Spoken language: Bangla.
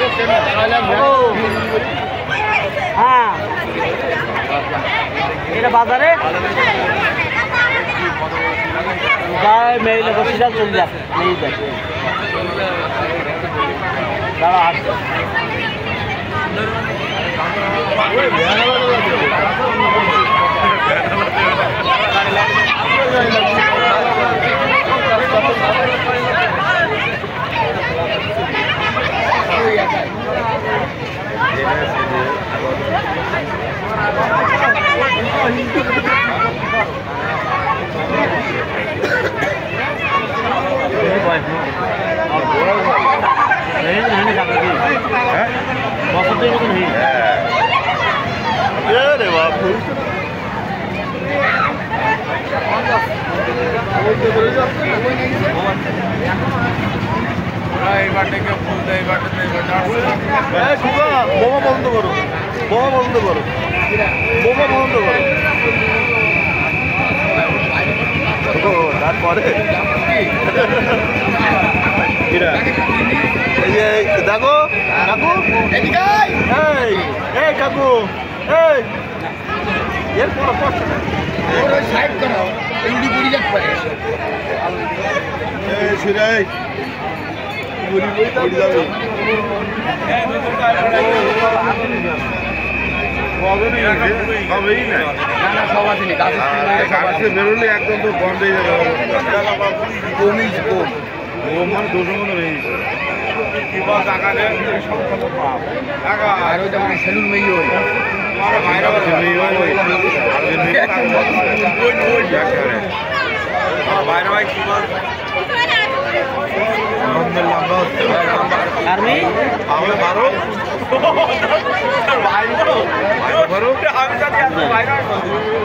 হ্যাঁ এটা বাজারে গায়ে মেয়ে বসিটা চলে যাক মেয়ে দেখ দাঁড়া আসছে বোমা বন্ধ করো বোমা বন্ধ করো বোমা বন্ধ করো তারপরে দেখো কাকু এই কাকু এর সাইড করো সিরাই বেরোলে একদম তো বন্ধ হয়ে যাবে মানে দুশো মতো হয়ে গেছে আর ওইটা মানে সেলুন মেয়ে আমি